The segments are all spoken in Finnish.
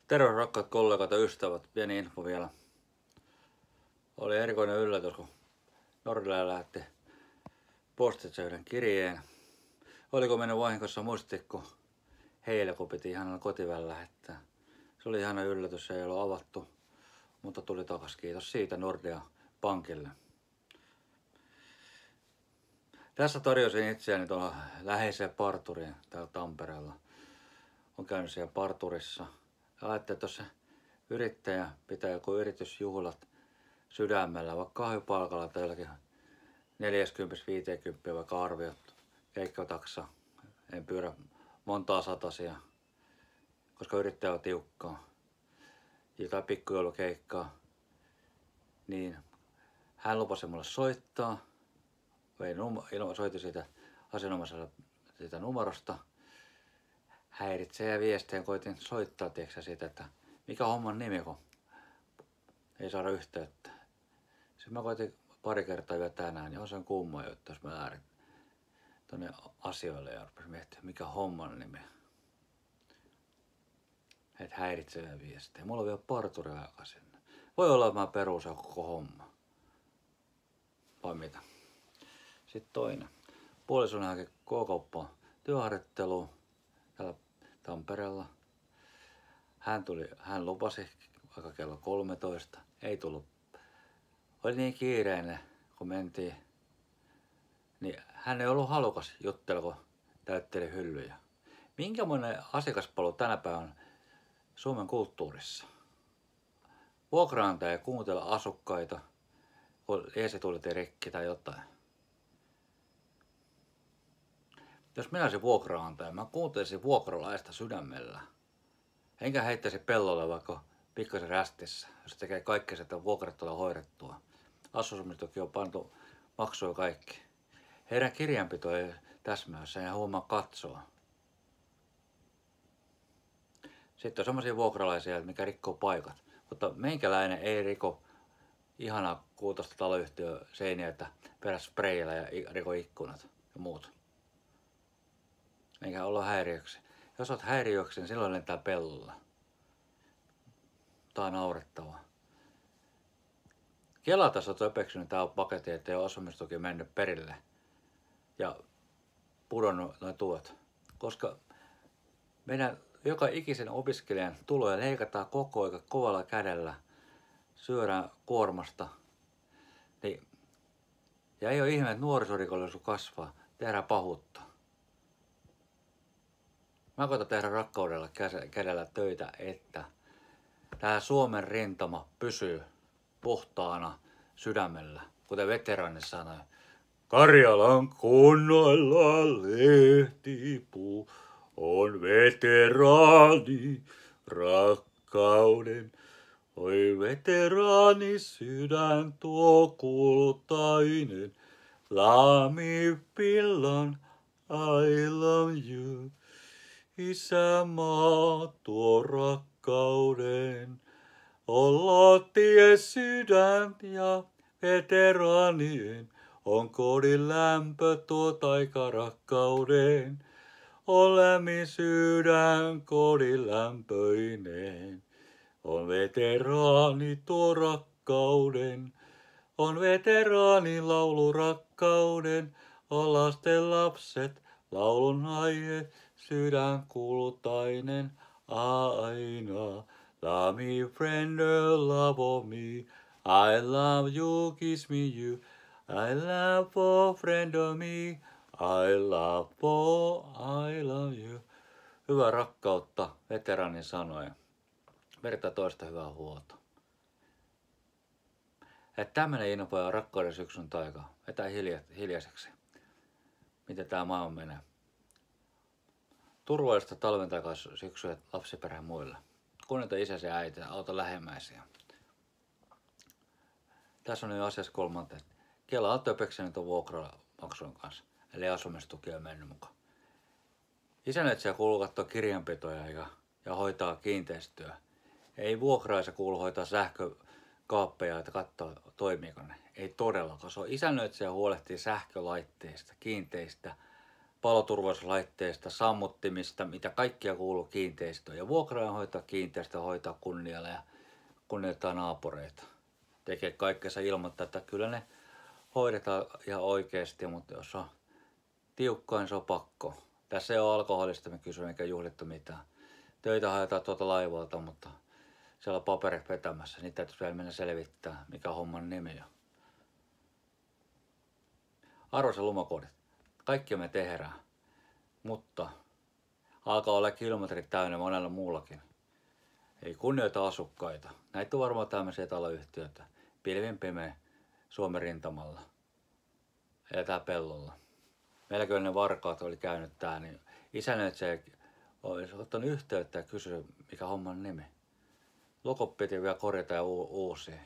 Terve rakkaat kollegat ja ystävät, pieni info vielä. Oli erikoinen yllätys, kun Nordea lähetti postitse yhden kirjeen. Oliko mennyt vahingossa mustikko heille, kun piti ihan kotiväellä lähettää. Se oli ihana yllätys, se ei ollut avattu, mutta tuli takas. Kiitos siitä Nordea Pankille. Tässä tarjosin itseäni tuolla läheiseen parturiin täällä Tampereella. On käynyt siellä parturissa. Ja ajattelin, että jos se yrittäjä pitää joku yritysjuhlat sydämellä, vaikka kahvipalkalla tai jollakin 40-50 vaikka arviot keikkataksa. En pyydä montaa satasia, koska yrittäjä on tiukkaa. Jotain pikkujoulukeikkaa. Niin hän lupasi mulle soittaa. Soitin siitä asianomaisella siitä numerosta. Häiritsee ja viesteen koitin soittaa siitä, että mikä homman nimi, kun ei saada yhteyttä. Sitten mä koitin pari kertaa vielä tänään, niin on sen kumma juttu, jos mä lähdin tonne asioille ja rupesin miettimään, mikä homman nimi. Et häiritsevä viestejä. Mulla on vielä parturi aika sinne. Voi olla, että mä peruusan koko homma. Vai mitä? Sitten toinen. Puolison haki K-kauppaan työharjoitteluun täällä Tampereella. Hän lupasi vaikka kello 13. Ei tullut. Oli niin kiireinen, kun mentiin. Niin hän ei ollut halukas juttella, kun täytteli hyllyjä. Minkämoinen asiakaspalvelu tänä päivänä Suomen kulttuurissa? Vuokraantaja ei kuuntella asukkaita, kun eesitulit rikki tai jotain. Jos minä olisin vuokraantaja, mä kuuntelisin vuokralaista sydämellä. Enkä heittäisi pellolle vaikka pikkasen rästissä, jos tekee kaikkea, että vuokrat tulee hoidettua. Asumistuki on pantu maksuja kaikki. Heidän kirjanpito ei täsmää, se ei huomaa katsoa. Sitten on semmoisia vuokralaisia, mikä rikkoo paikat. Mutta meikäläinen ei riko ihanaa kuutosta taloyhtiö seiniä, että perä spreillä ja riko ikkunat ja muut. Eikä olla häiriöksi. Jos olet häiriöksi, niin silloin lentää pellolla. Tää on naurettavaa. Kelata on töpeksynyt tää paketti, ettei ole asumistuki mennyt perille ja pudonnut noin tuot. Koska meidän joka ikisen opiskelijan tuloja leikataan koko ajan kovalla kädellä, syödään kuormasta. Niin, ja ei ole ihme, että nuorisorikollisuus kasvaa, tehdään pahuutta. Mä koitan tehdä rakkaudella kädellä töitä, että tää Suomen rintama pysyy puhtaana sydämellä, kuten veteraani sanoi. Karjalan kunnoilla lehtipuu on veteraani rakkauden. Oi veteraani sydän tuo kultainen, Lamipillan I love you. Isänmaa tuo rakkauden, olla tie sydän ja veteraanien, on kodin lämpö tuo taikarakkauden, on lämmin sydän kodin lämpöinen, on veteraani tuo rakkauden, on veteraani laulu rakkauden, on lasten lapset laulun aihe. Sydän kultainen aina. Love me friend, love me. I love you, kiss me you. I love for friend of me. I love for I love you. Hyvää rakkautta, veteraanin sanoja. Verta toista hyvää huolta. Että tämmönen info ja rakkauden syksyn taika. Vetää hiljaiseksi. Miten tää maailma menee. Turvallista talven takaisin syksyä lapsiperheen muille. Kunnioita isäsi ja äitiä, auta lähemmäisiä. Tässä on jo asiassa kolmanteen. Kela on töpekseni tuon vuokramaksun kanssa, eli asumistuki on mennyt mukaan. Isännöitsijä kuuluu katsoa kirjanpitoja ja hoitaa kiinteistöä. Ei vuokraisa kuulu hoitaa sähkökaappeja, että katsoa toimiiko ne. Ei todellakaan. Se on isännöitsijä huolehtii sähkölaitteista, kiinteistä paloturvallisuuslaitteista, sammuttimista, mitä kaikkia kuuluu kiinteistöön. Ja vuokraajan hoitaa kiinteistö, hoitaa kunnialla ja kunnioittaa naapureita. Tekee kaikkensa ilmoittaa, että kyllä ne hoidetaan ihan oikeasti, mutta jos on tiukkaa, niin se on pakko. Tässä ei ole alkoholista me kysyä eikä juhlittu mitään. Töitä haetaan tuolta laivalta, mutta siellä on paperit vetämässä. Niitä täytyy vielä mennä selvittää, mikä homman nimi on. Arvoisa lumakodit, kaikki me tehdään, mutta alkaa olla kilometrit täynnä monella muullakin. Ei kunnioita asukkaita. Näitä on varmaan tämmöisiä taloyhtiöitä. Pilvin pimeä Suomen rintamalla. Eletään pellolla. Meilläkin ne varkaat oli käynyt tää, niin isännöitsijä olisi ottanut yhteyttä ja kysynyt, mikä homman nimi. Lokot piti vielä korjata ja uusia.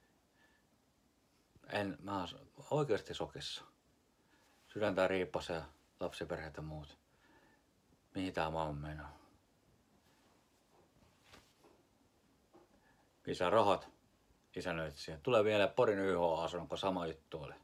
Mä oon oikeasti sokissa. Sydäntä riippasi ja lapsiperheet ja muut. Mihin tää maailma meinaa? Missä rahat? Isännöitsijä. Tulee vielä Porin YH-asunnon, kun sama juttu oli.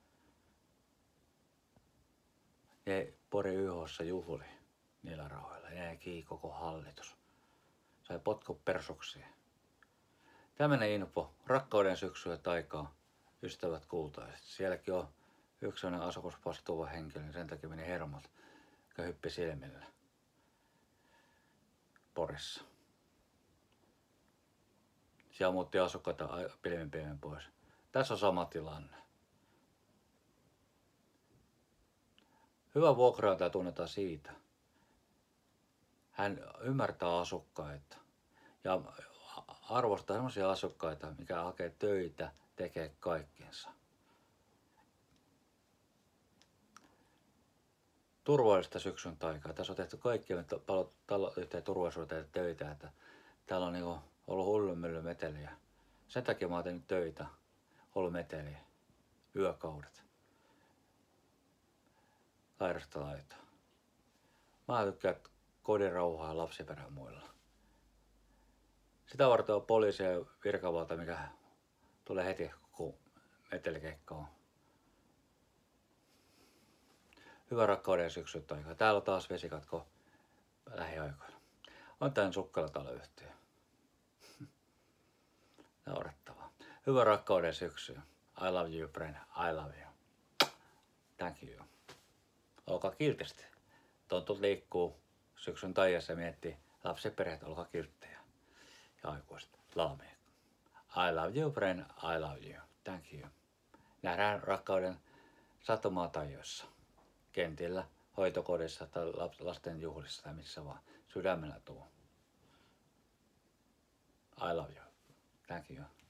Ja Porin YH:ssa juhli niillä rahoilla. Jäi koko hallitus. Sai potkut persuksiin. Tämmönen info. Rakkauden syksyä taikaa. Ystävät kultaiset. Sielläkin on yksi sellainen asukasvastuuva henkilö, niin sen takia meni hermot ja hyppi silmillä. Porissa. Siellä muutti asukkaita pilvin pois. Tässä on sama tilanne. Hyvä vuokraaja tunnetaan siitä. Hän ymmärtää asukkaita ja arvostaa sellaisia asukkaita, mikä hakee töitä, tekee kaikkensa. Turvallista syksyn taikaa. Tässä on tehty kaikkia taloyhtiön turvallisuuteen töitä, että täällä on niinku ollut hullunmylly meteliä. Sen takia mä oon tehnyt töitä, ollut meteliä, yökaudet, laidasta laitaa. Mä tykkään kodin rauhaa ja lapsiperän muilla. Sitä varten on poliisi ja virkavalta, mikä tulee heti, kun metelikeikka on. Hyvä rakkauden syksyt aikaa. Täällä on taas vesikatko lähiaikoina. On tän Sukkala taloyhtiö. Naurettavaa. Hyvä rakkauden syksy. I love you, friend. I love you. Thank you. Olkaa kiltisti. Tontut liikkuu syksyn taijassa ja miettii lapsiperheet, olkaa kilttejä. Ja aikuiset. Love me. I love you, friend. I love you. Thank you. Nähdään rakkauden satumaa taijoissa. Kentillä, hoitokodissa tai lasten juhlissa tai missä vaan. Sydämellä tuu. I love you. Thank you.